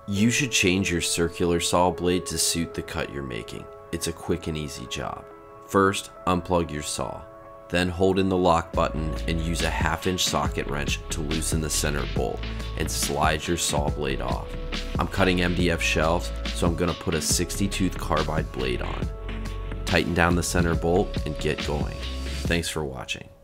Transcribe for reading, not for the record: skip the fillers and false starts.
You should change your circular saw blade to suit the cut you're making. It's a quick and easy job. First, unplug your saw. Then hold in the lock button and use a 1/2-inch socket wrench to loosen the center bolt and slide your saw blade off. I'm cutting MDF shelves, so I'm going to put a 60-tooth carbide blade on. Tighten down the center bolt and get going. Thanks for watching.